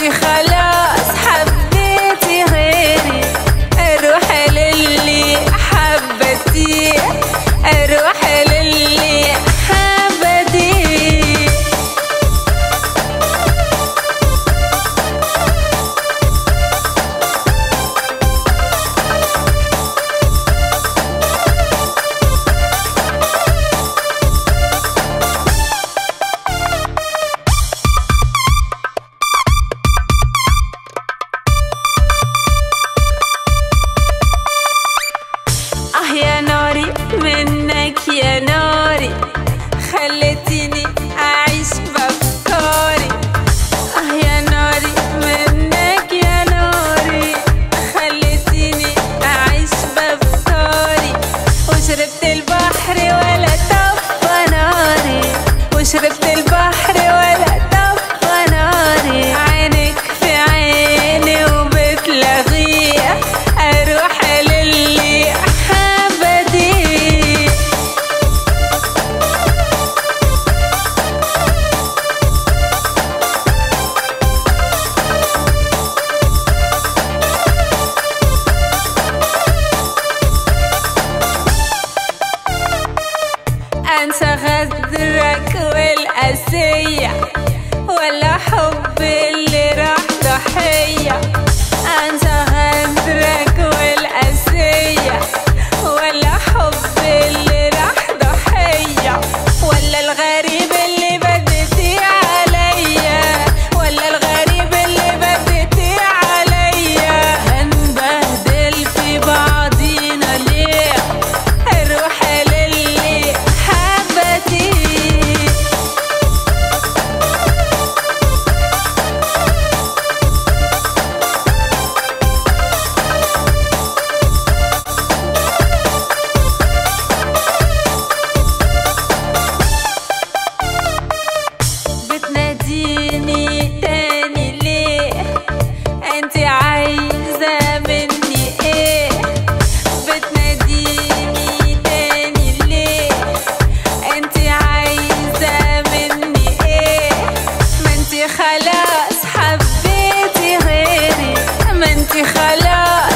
انتي خلاص حبيتي غيري، اروح للي حبتيه، اروح للي حبتيه. يا ناري منك يا ناري، خلتيني أعيش بأفكاري. يا ناري منك يا ناري، خلتيني أعيش بأفكاري. وشربت البحر ولا طفى ناري، وشربت البحر ولا طفى ناري. عينك في عيني وبتلغيه، أروح للي أنسى غدرك والقاسية، ولا حب اللي راح ضحية. أنسى غدرك والقاسية، ولا حب اللي راح ضحية. ولا الغريب اللي بدتي عليا، ولا الغريب اللي بدتي عليا. هنبهدل في بعضينا ليه، اروح للي حبتي. بتناديني تاني ليه، انتي عايزة مني ايه؟ بتناديني تاني ليه، انتي عايزة مني ايه؟ ما انتي خلاص حبيتي غيري، ما انتي خلاص